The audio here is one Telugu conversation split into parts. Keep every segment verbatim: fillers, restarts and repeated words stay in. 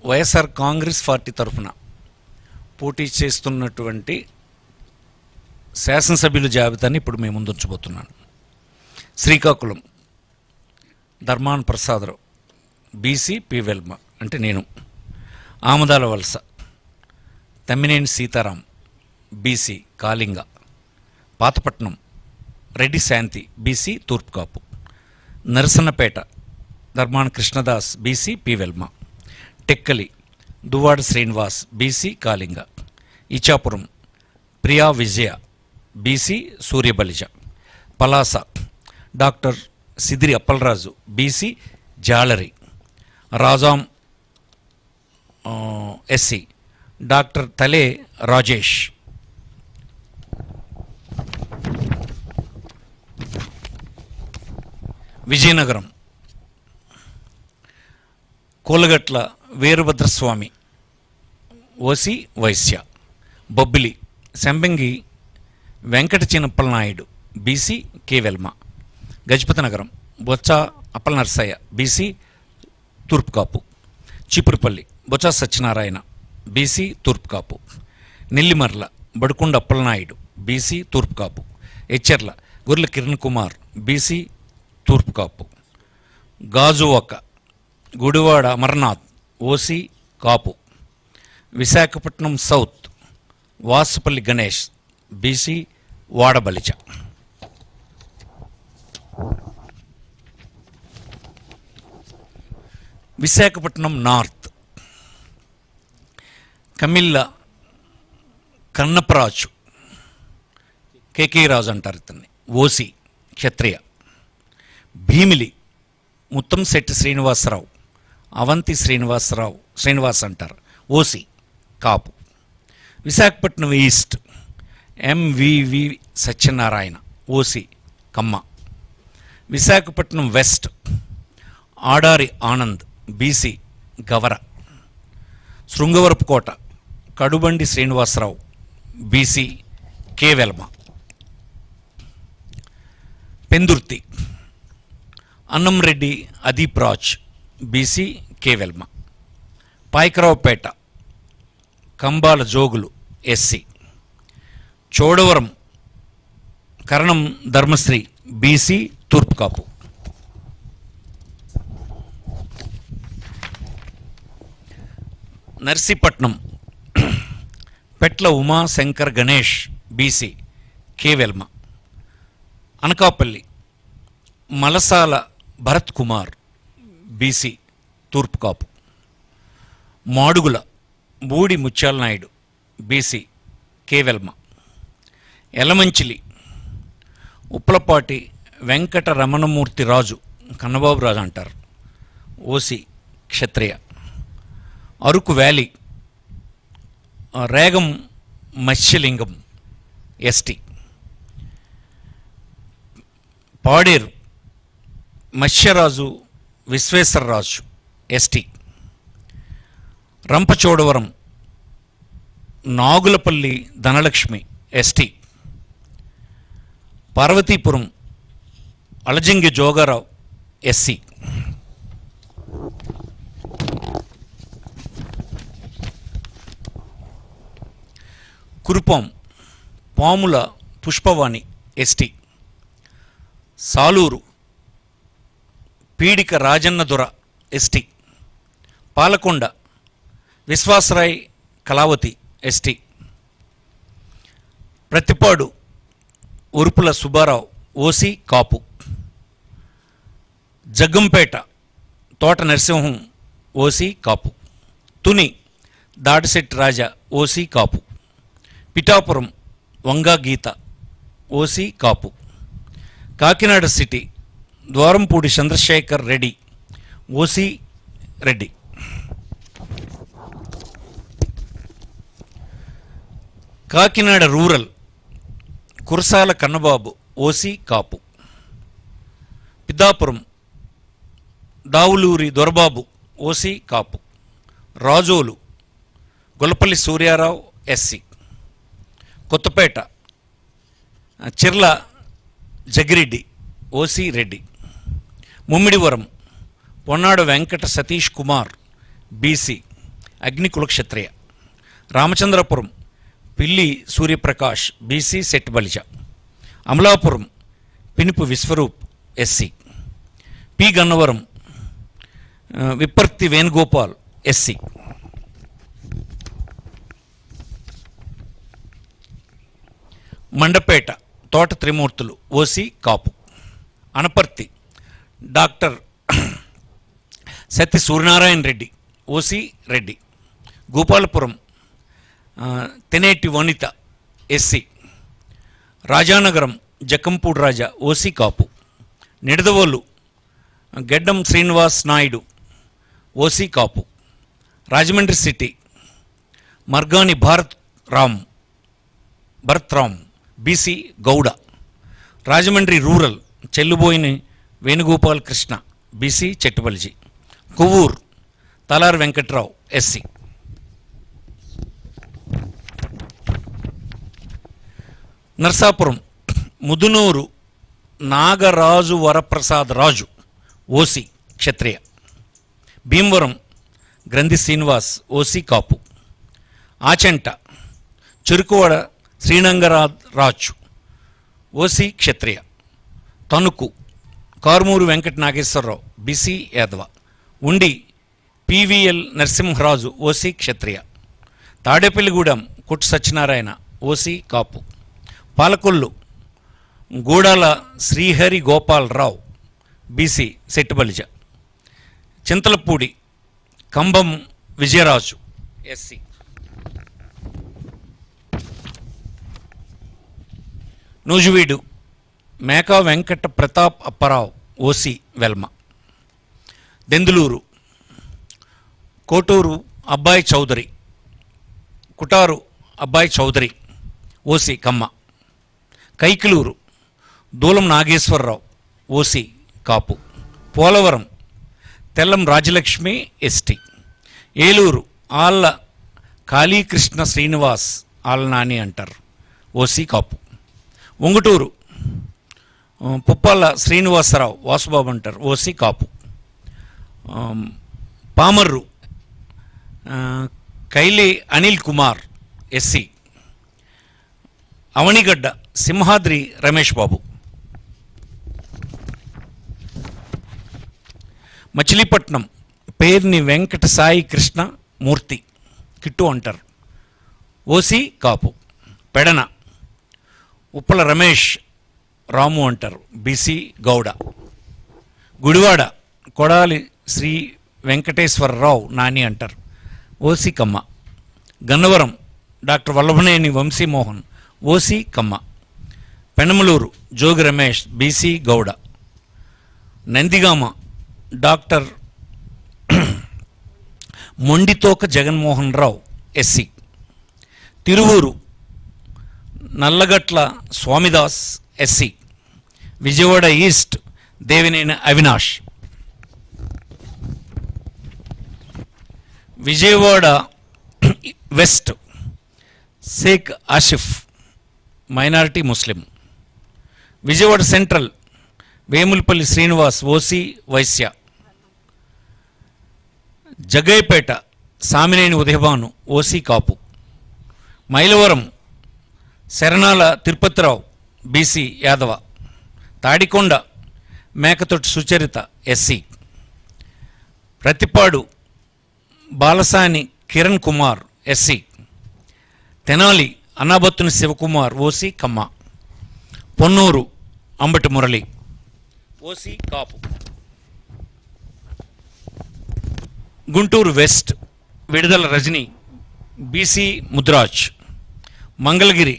వైఎస్ఆర్ కాంగ్రెస్ పార్టీ తరఫున పోటీ చేస్తున్నటువంటి శాసనసభ్యుల జాబితాని ఇప్పుడు మేము ముందుంచబోతున్నాను. శ్రీకాకుళం ధర్మాన ప్రసాదరావు బీసీ పి వెల్మ అంటే నేను. Amadalavalasa Tammineni Sitaram BC Kalinga. Pathapatnam Reddy Shanthi BC Turpukapu. Narasannapeta Dharmana Krishnadas BC P Velama. Tekkali Duvvada Srinivas BC Kalinga. Ichchapuram Priya Vijaya BC Suryabalija. Palasa doctor Sidiri Appalaraju BC Jalari. Rajam SC doctor Tale Rajesh. Vizianagaram Kolagatla Veerabhadraswamy OC Vysya. Bobbili Sambangi Venkata Chinnappala Naidu BC K Velama. Gajapathinagaram Botcha Appala Narasayya BC Turpu Kapu. Cheepurupalli Botcha Satyanarayana BC Turpukapu. Nellimarla Badukonda Appalanaidu BC Turpukapu. Etcherla Gurla Kiran Kumar BC Turpukapu. Gajuwaka Gudivada Amarnath OC Kapu. Visakhapatnam south Vasupalli Ganesh BC Vadabalija. Visakhapatnam north Kammila Kannaparaju KK Raju అంటారు ఇతన్ని ఓసీ క్షత్రియ. భీమిలి ముత్తంశెట్టి శ్రీనివాసరావు అవంతి శ్రీనివాసరావు శ్రీనివాస్ అంటారు OC Kapu. Visakhapatnam east MVV Satyanarayana OC Kamma. Visakhapatnam west Adari Anand BC Gavara. Srungavarapukota Kadubandi Srinivasarao BC K Velama. Pendurthi Annamreddy Adeep Raj BC K Velama. Payakaraopeta Kambala Jogulu SC. Chodavaram Karanam Dharmasri BC Turpukapu. Narsipatnam Petla Umashankar Ganesh BC K Velama. Anakapalli Malasala Bharat Kumar BC Turpukapu. Madugula Budi Mutyala Naidu BC K Velama. Yelamanchili Uppalapati Venkata Ramanamurthy Raju Kannababu Raju అంటారు OC Kshatriya. Araku valley Regam Matsyalingam ST. Paderu Matsyaraju Visweswararaju ST. Rampachodavaram Nagulapalli Dhanalakshmi ST. Parvathipuram Alajangi Jogarao SC. Kurupam Pamula Pushpavani ST. Saluru Peedika Rajannadora ST. Palakonda Viswasarai Kalavathi ST. Prathipadu Urupula Subbarao OC Kapu. Jaggampeta Thota Narasimham OC Kapu. Tuni Dadisetti Raja OC Kapu. Pithapuram Vanga Geetha OC Kapu. Kakinada city Dwarampudi Chandrasekhar Reddy OC Reddy. Kakinada rural Kurasala Kannababu OC Kapu. Peddapuram Davuluri Dorababu OC Kapu. Razole Gollapalli Suryarao SC. Kothapeta Chirla Jaggireddy OC Reddy. Mummidivaram Ponnada Venkata Satish Kumar BC Agnikula Kshatriya. Ramachandrapuram Pilli Suryaprakash BC Setti Balija. Amalapuram Pinipe Viswarup SC. P Gannavaram Vipparthi Venugopal SC. Mandapeta Thota Trimurthulu OC Kapu. Anaparthi doctor Satya Suryanarayana Reddy OC Reddy. Gopalapuram Taneti Vanitha SC. Rajanagaram Jakkampudi Raja OC Kapu. Nidadavole Geddam Srinivas Naidu OC Kapu. Rajahmundry city Margani Bharat Ram Bharat Ram BC Gouda. Rajahmundry rural Chelluboina Venugopal Krishna BC Settibalija. Kovvur Talari Venkatrao SC. Narsapuram Mudunuri Nagaraju Varaprasad Raju OC Kshatriya. Bhimavaram Grandhi Srinivas OC Kapu. Achanta Cherukuvada Srinangaraj Raju OC Kshatriya. Tanuku Karumuri Venkata Nageswararao BC Yadava. Undi PVL Narasimharaju OC Kshatriya. Tadepalligudem Kottu Satyanarayana OC Kapu. Palakollu Gudala Srihari Gopalarao BC Settibalija. Chintalapudi Kambham Vijayaraju SC. Nuzvid Meka Venkata Pratap Apparao OC Velama. Denduluru Kotaru Abbayi Chowdary. Kutaru Abbayi Chowdary OC Kamma. Kaikaluru Dulam Nageswararao OC Kapu. Polavaram Tellam Rajalakshmi ST. Eluru Alla Kalikrishna Srinivas Alla Nani అంటారు ఓసీ కాపు. ఉంగుటూరు పుప్పాల శ్రీనివాసరావు వాసుబాబు అంటారు ఓసీ కాపు. పామర్రు కైలే అనిల్ కుమార్ ఎస్సీ. అవనిగడ్డ సింహాద్రి రమేష్ బాబు. మచిలీపట్నం పేర్ని వెంకట సాయి కృష్ణ మూర్తి కిట్టు అంటారు ఓసీ కాపు. పెడన ఉప్పల రమేష్ రాము అంటారు బీసీ గౌడ. గుడివాడ కొడాలి శ్రీ వెంకటేశ్వరరావు నాని అంటారు OC Kamma. Gannavaram doctor Vallabhaneni Vamsimohan OC Kamma. Penamaluru Jogi Ramesh BC Gouda. Nandigama doctor Monditoka Jaganmohan Rao SC. Tiruvuru Nallagatla Swamidas SC. Vijayawada east Devineni Avinash. Vijayawada west Sheikh Asif minority Muslim. Vijayawada central Vemulapalli Srinivas OC Vysya. Jaggayyapeta Samineni Udayabhanu OC Kapu. Mylavaram Saranala Tirupathirao BC Yadava. Tadikonda Mekathoti Sucharitha SC. Prathipadu Balasani Kiran Kumar SC. Tenali Annabathuni Sivakumar OC Kamma. Ponnur Ambati Murali OC Kapu. Guntur west Vidadala Rajini BC Mudiraj. Mangalagiri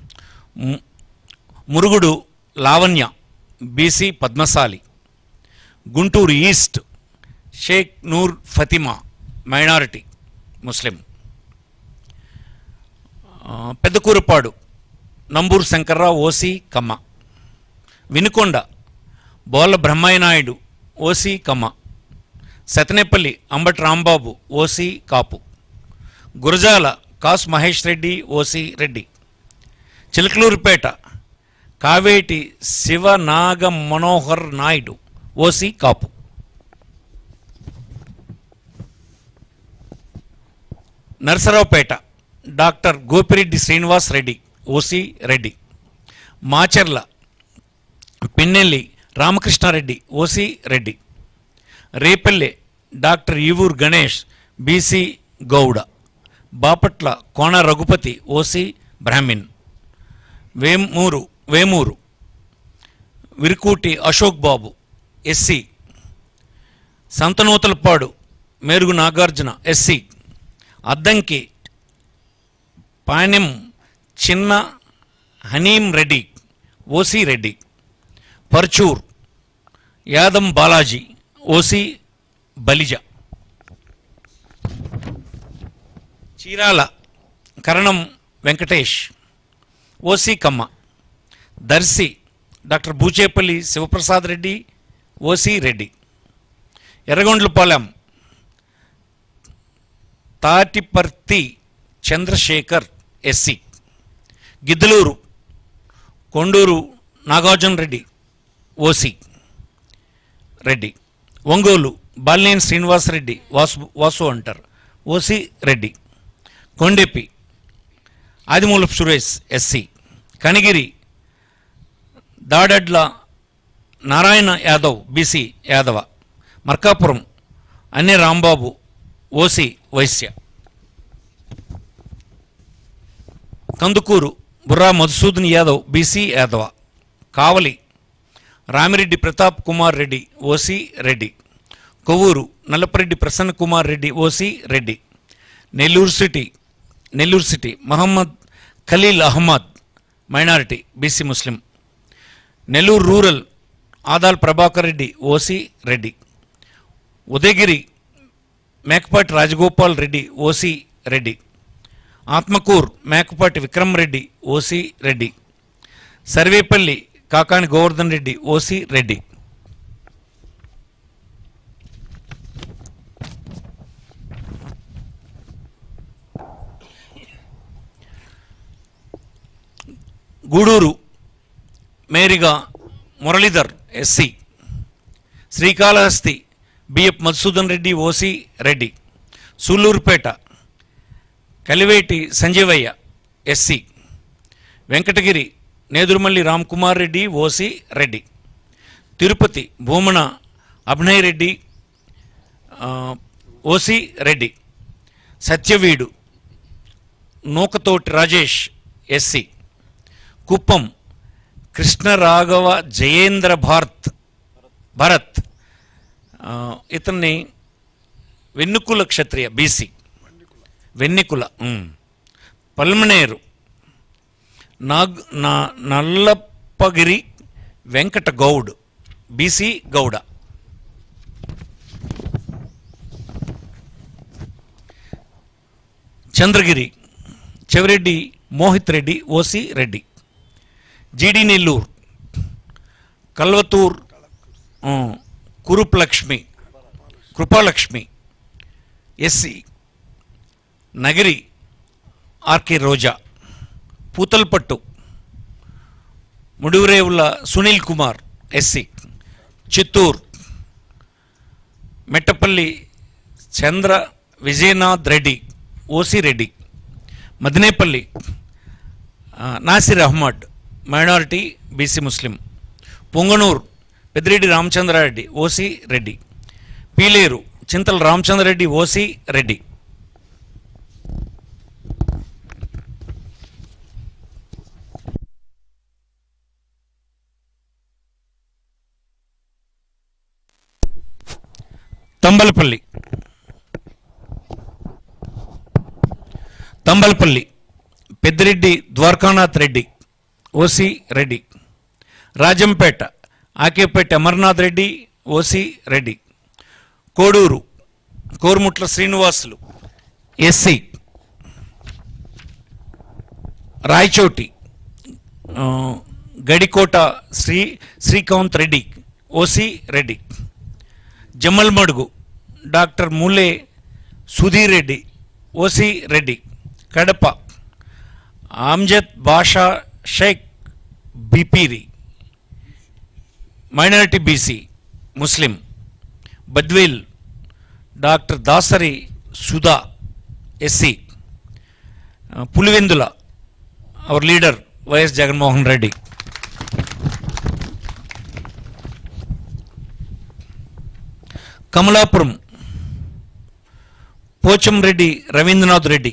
Murugudu Lavanya BC Padmasali. Guntur east Sheikh Noor Fathima minority Muslim. Pedakurapadu Namburu Sankararao OC Kamma. Vinukonda Bolla Brahmayya Naidu OC Kamma. Sattenapalli Ambati Rambabu OC Kapu. Gurazala Kasu Mahesh Reddy OC Reddy. Chilakaluripet Kaveti Sivanaga Manohar Naidu OC Kapu. Narasaraopet doctor Gopireddy Srinivas Reddy OC Reddy. Macherla Pinnelli Ramakrishnareddy OC Reddy. Repalle doctor Evuru Ganesh BC Gouda. Bapatla Kona Raghupathi OC Brahmin. Vemuru Vemuru Varikuti Ashok Babu SC. Santhanuthalapadu Merugu Nagarjuna SC. Addanki Panyam Chinna Hanim Reddy OC Reddy. Parchur Yadam Balaji OC Balija. Chirala Karanam Venkatesh OC Kamma. Darsi doctor Buchepalli Sivaprasad Reddy OC Reddy. Yerragondapalem Tatiparthi Chandrasekhar SC. Giddalur Konduru Nagarjuna Reddy OC Reddy. Ongole Balineni Srinivasareddy Vasu Vasu అంటారు OC Reddy. Kondepi Adimulapu Suresh SC. Kanigiri Dadadla Narayana Yadav BC Yadava. Markapuram Anne Rambabu OC Vysya. Kandukur Burra Madhusudan Yadav BC Yadava. Kavali Ramireddy Pratap Kumar Reddy OC Reddy. Kovur Nallapareddy Prasanna Kumar Reddy OC Reddy. Nellore city Nellore city Mohammed Khaleel Ahmed minority BC Muslim. Nellore rural Adala Prabhakar Reddy OC Reddy. Udayagiri Mekapati Rajagopal Reddy OC Reddy. Atmakur Mekapati Vikram Reddy OC Reddy. Sarvepalli Kakani Govardhan Reddy OC Reddy. Gudur Meriga Muralidhar SC. Srikalahasti BF Madhusudan Reddy OC Reddy. Sullurpeta Kiliveti Sanjeevaiah SC. Venkatagiri Nedurumalli Ramkumar Reddy OC Reddy. Tirupati Bhumana Abhinay Reddy OC Reddy. Satyavedu Nukathoti Rajesh SC. Kuppam Krishnaraghava Jayendra Bharath Bharat ఇతన్ని వెన్నుకుల క్షత్రియ బీసీ. వెన్నికుల. పల్మనేరు నాగ్ నా Nallappagiri Venkata Goud BC Gouda. Chandragiri Chevireddy Mohith Reddy OC Reddy. GD Nellore Kalathur Kuruplakshmi Krupalakshmi SC. Nagari RK Roja. Puthalapattu Mudivarevula Sunil Kumar SC. Chittoor Mettapalli Chandra Vijayanath Reddy OC Reddy. Madanapalle Nasir Ahmed minority BC Muslim. Punganur Peddireddy Ramachandrareddy OC Reddy. Pileru Chintala Ramachandrareddy OC Reddy. Thamballapalle Thamballapalle Peddireddy Dwarakanath Reddy OC Reddy. Rajampet Akepati Amarnath Reddy OC Reddy. Koduru Korumutla Srinivasulu SC. Rayachoti Gadikota Sri Srikanth Reddy OC Reddy. Jammalamadugu doctor Mule Sudheer Reddy OC Reddy. Kadapa Amjad Basha Sheikh Bepari minority BC Muslim. Badvel doctor Dasari Sudha SC. Pulivendula hour leader YS Jaganmohan Reddy. Kamalapuram Pochamreddy Ravindranath Reddy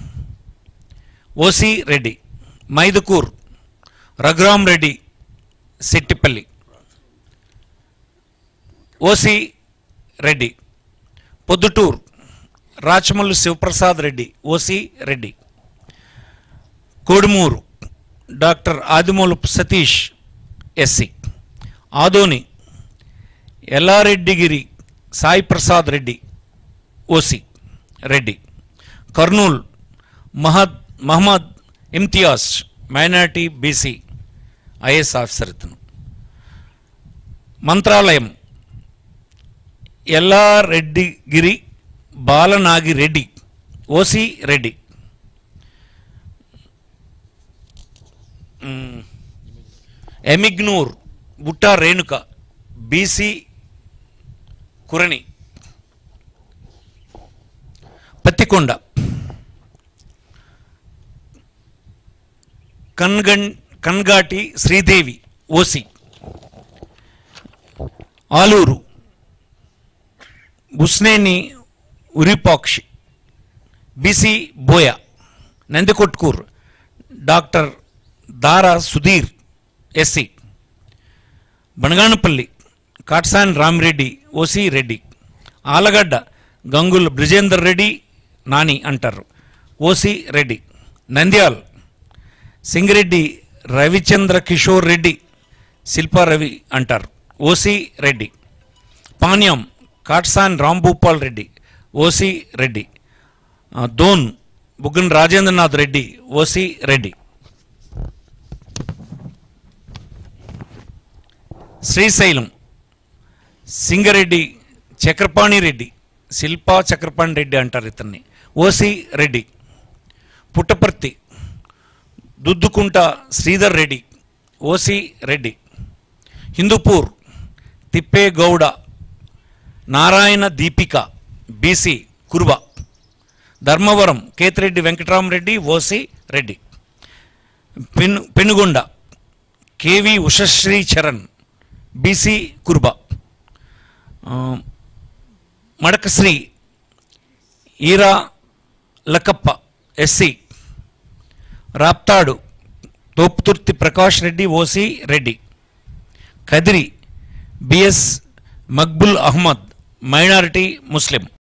OC Reddy. Mydukur Raghuram Reddy Settipalli OC Reddy. Proddatur Rachamallu Sivaprasad Reddy OC Reddy. Kodumur doctor Adimulapu Satish SC. Adoni Yellareddygari Sai Prasad Reddy OC Reddy. Kurnool Mahad Mohammed Imtiaz minority BC IAS officer ఇతను. Mantralayam Yellareddygari Balanagireddy OC Reddy. Emmiganur Butta Renuka BC Kuruni. Pattikonda Kangan Kangati Sridevi OC. Aluru Busineni Uripakshi BC Boya. Nandikotkur doctor Dara Sudheer SC. Banaganapalli Katasani Ramireddy OC Reddy. Allagadda Gangula Brijendra Reddy Nani అంటారు ఓసి రెడ్డి. నంద్యాల్ సింగిరెడ్డి రవిచంద్ర కిషోర్ రెడ్డి శిల్పారవి అంటారు OC Reddy. Panyam Katasani Rambhupal Reddy OC Reddy. Dhone Buggana Rajendranath Reddy OC Reddy. Srisailam Singareddy Chakrapani Reddy Shilpa Chakrapani Reddy అంటారు ఇతన్ని OC Reddy. Puttaparthi Duddukunta Sridhar Reddy OC Reddy. Hindupur Thippegowda Narayana Deepika BC Kuruba. Dharmavaram Kethireddy Venkataramareddy OC Reddy. పెను పెనుగొండ కేవి ఉషశ్రీ చరణ్ బీసీ కురుబ. మడకశ్రీ ఈరా Lakkappa SC. Raptadu Thopudurthi Prakash Reddy OC Reddy. Kadiri BS Maqbool Ahmed minority ముస్లిం.